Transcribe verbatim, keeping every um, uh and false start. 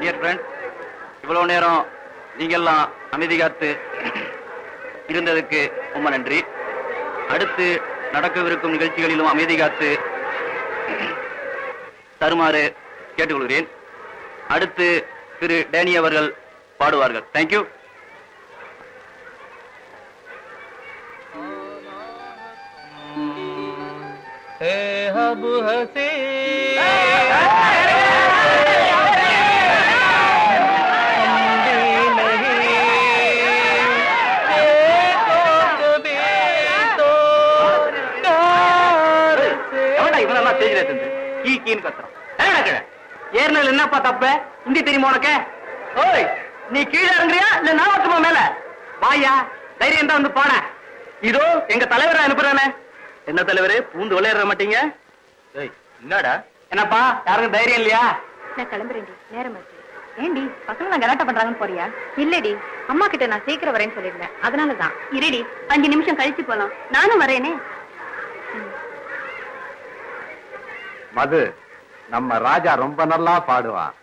Dear friend, இவ்வளவு நேரம் நீங்க எல்லாம் அமைதி காத்து இருந்ததுக்கு ரொம்ப நன்றி. அடுத்து நடக்கவிருக்கும் நிகழ்ச்சிகளிலும் அமைதி காத்து தருமாறு கேட்டுக்கொள்கிறேன். அடுத்து திரு டேனி அவர்கள் பாடுவார்கள். தேங்க்யூ. ஏறினதுல என்னப்பா தப்பு? ஹிந்தி தெரியுமா உனக்கு? ஓய், நீ கீழே இறங்குறியா இல்ல நான் வரட்டுமா மேல? வாயா, தைரியம் தான் வந்து பாட. இதோ எங்க தலைவரை அனுப்புறானே. என்ன தலைவரே, பூந்து விளையாட மாட்டீங்க? என்னடா என்னப்பா, யாருக்கும் தைரியம் இல்லையா? நான் கிளம்புறேன்டி, நேரம் ஆச்சு. ஏண்டி பசங்க நான் கலாட்டா பண்றாங்கன்னு போறியா? இல்லடி, அம்மா கிட்ட நான் சீக்கிரம் வரேன்னு சொல்லிருந்தேன், அதனாலதான். இருடி, அஞ்சு நிமிஷம் கழிச்சு போலாம். நானும் வரேனே. மது, நம்ம ராஜா ரொம்ப நல்லா பாடுவான்.